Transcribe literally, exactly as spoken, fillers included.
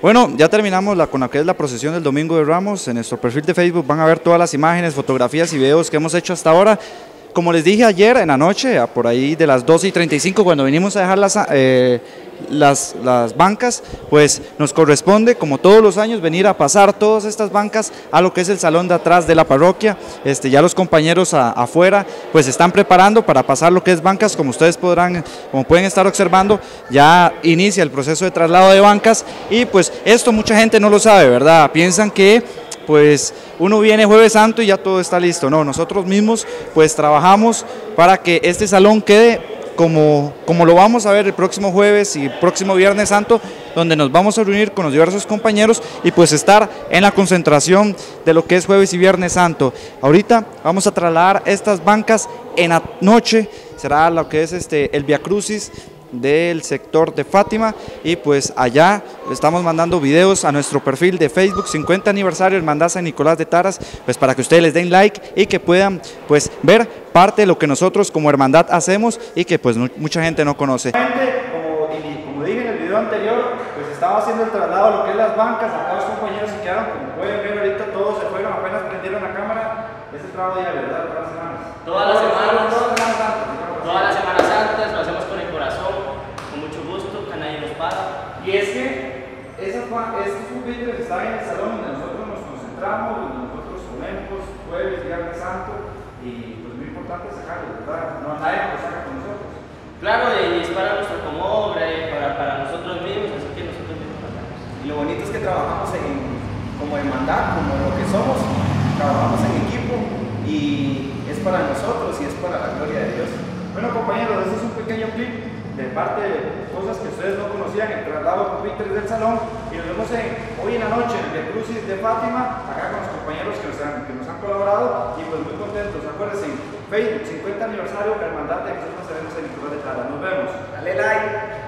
Bueno, ya terminamos la, con lo que es la procesión del Domingo de Ramos. En nuestro perfil de Facebook van a ver todas las imágenes, fotografías y videos que hemos hecho hasta ahora. Como les dije ayer en la noche, a por ahí de las doce y treinta y cinco, cuando vinimos a dejar las, eh, las, las bancas, pues nos corresponde, como todos los años, venir a pasar todas estas bancas a lo que es el salón de atrás de la parroquia. Este, ya los compañeros a, afuera pues están preparando para pasar lo que es bancas. Como ustedes podrán, como pueden estar observando, ya inicia el proceso de traslado de bancas y pues esto mucha gente no lo sabe, ¿verdad? Piensan que pues uno viene Jueves Santo y ya todo está listo. No, nosotros mismos pues trabajamos para que este salón quede como, como lo vamos a ver el próximo jueves y el próximo Viernes Santo, donde nos vamos a reunir con los diversos compañeros y pues estar en la concentración de lo que es Jueves y Viernes Santo. Ahorita vamos a trasladar estas bancas en la noche, será lo que es este el Via Crucis del sector de Fátima, y pues allá estamos mandando videos a nuestro perfil de Facebook, cincuenta aniversario Hermandad San Nicolás de Taras, pues para que ustedes les den like y que puedan pues ver parte de lo que nosotros como hermandad hacemos y que pues mucha gente no conoce. Como, como dije en el video anterior, pues estaba haciendo el traslado de lo que es las bancas. Acá los compañeros se quedaron, como pueden ver ahorita, todos se fueron, apenas prendieron la cámara. Ese trabajo diario, ¿verdad? Todas las semanas. Todas las semanas. Todas las semanas santas. Todas las semanas santas lo hacemos con el corazón, con mucho gusto, que nadie nos paga. Y es que esas, estos pupitres están en el salón donde nosotros nos concentramos, donde nosotros comemos Jueves y Viernes Santo, y pues muy importante sacarlos, ¿verdad? No, nadie lo saca con nosotros. Claro, y es para nuestra comobra y para, para nosotros mismos, así que nosotros mismos lo hacemos. Y lo bonito es que trabajamos en, como hermandad, como lo que somos, trabajamos en equipo y es para nosotros y es para la gloria de Dios. Bueno, compañeros, este es un pequeño clip de parte de cosas que ustedes no conocían, el traslado de pupitres del salón, y nos vemos en, hoy en la noche en el Via Crucis de Fátima, acá con los compañeros que nos han, que nos han colaborado, y pues muy contentos. Acuérdense, Facebook, cincuenta aniversario, Hermandad de Jesús Nazareno San Nicolás de Taras. Nos vemos. Dale like.